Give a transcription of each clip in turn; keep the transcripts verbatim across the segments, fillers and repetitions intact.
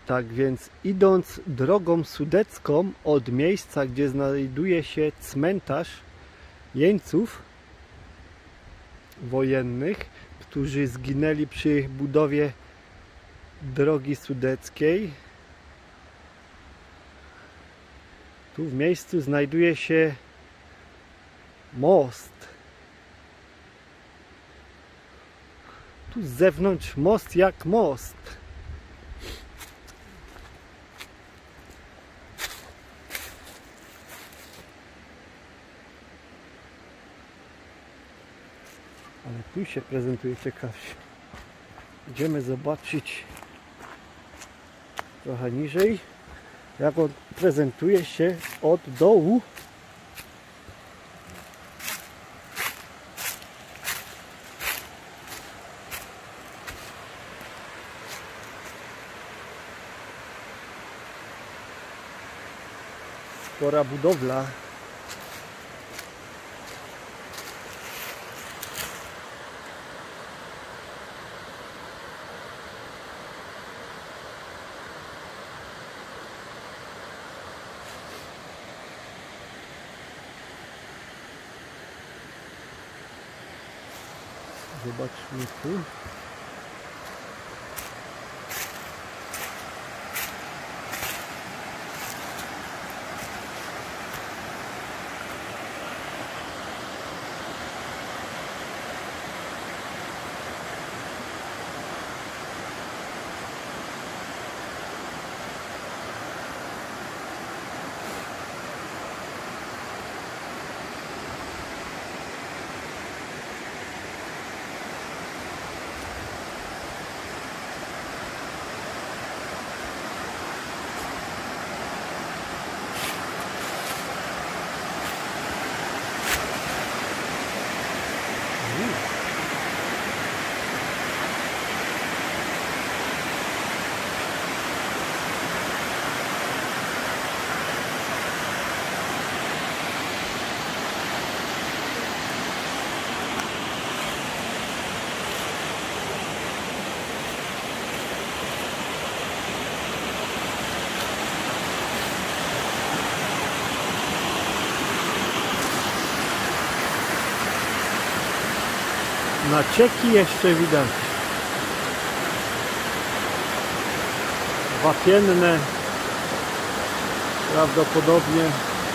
Tak więc idąc drogą sudecką od miejsca, gdzie znajduje się cmentarz jeńców wojennych, którzy zginęli przy budowie drogi sudeckiej, tu w miejscu znajduje się most. Tu z zewnątrz most jak most. Ale tu się prezentuje ciekawie. Idziemy zobaczyć trochę niżej, jak on prezentuje się od dołu. Spora budowla. Zobaczmy tu. Nacieki jeszcze widać. Wapienne prawdopodobnie.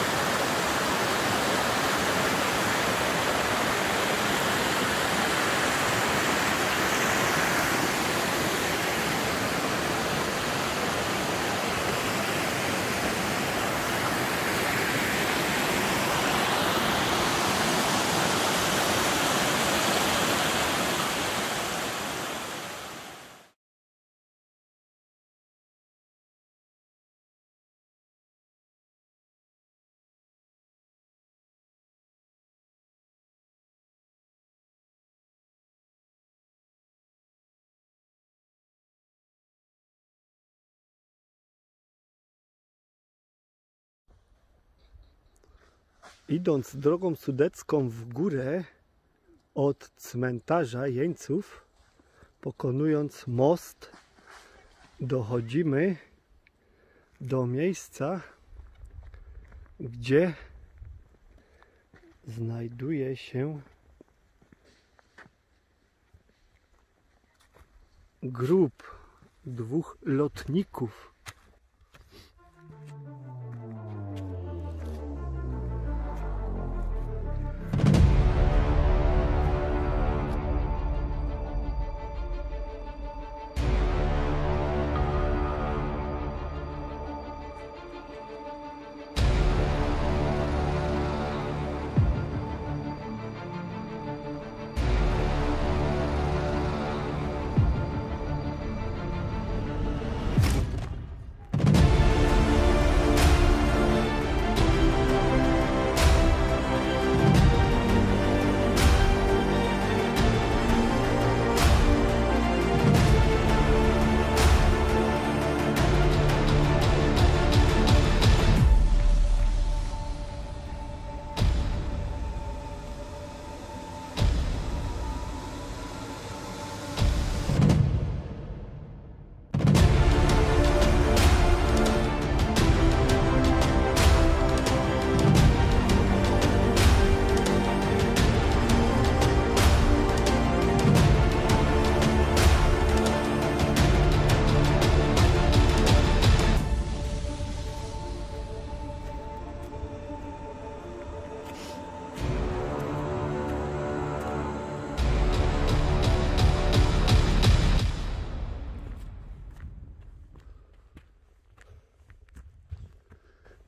Idąc drogą sudecką w górę od cmentarza jeńców, pokonując most, dochodzimy do miejsca, gdzie znajduje się grób dwóch lotników.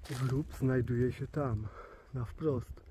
Grób znajduje się tam, na wprost.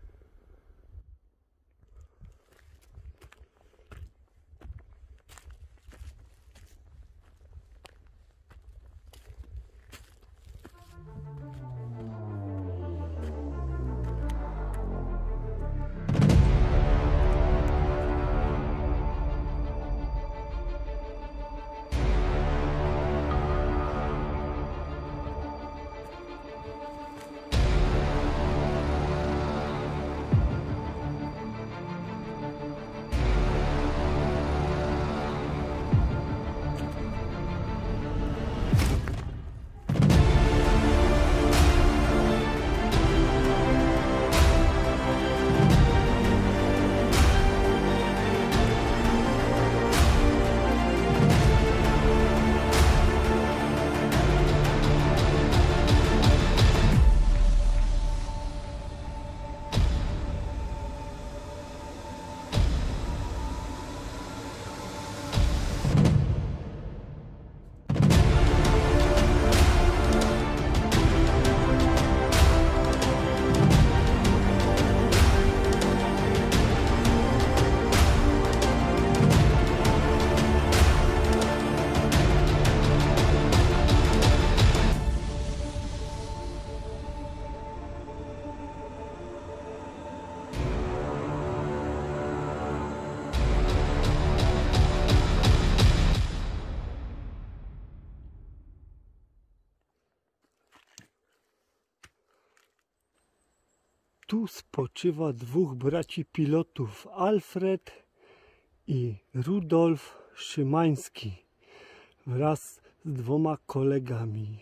Tu spoczywa dwóch braci pilotów, Alfred i Rudolf Szymański, wraz z dwoma kolegami.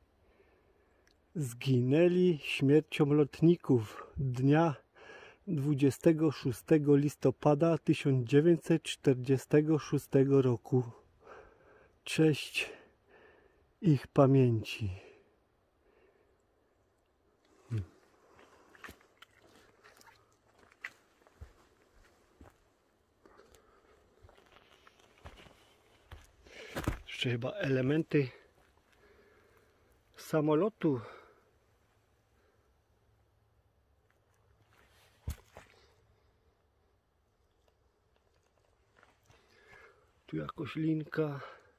Zginęli śmiercią lotników dnia dwudziestego szóstego listopada tysiąc dziewięćset czterdziestego szóstego roku. Cześć ich pamięci. Jeszcze chyba elementy samolotu. Tu jakoś linka.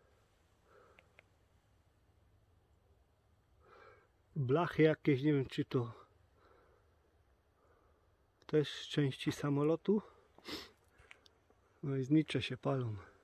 Blachy jakieś, nie wiem czy to też z części samolotu. No i znicze się palą.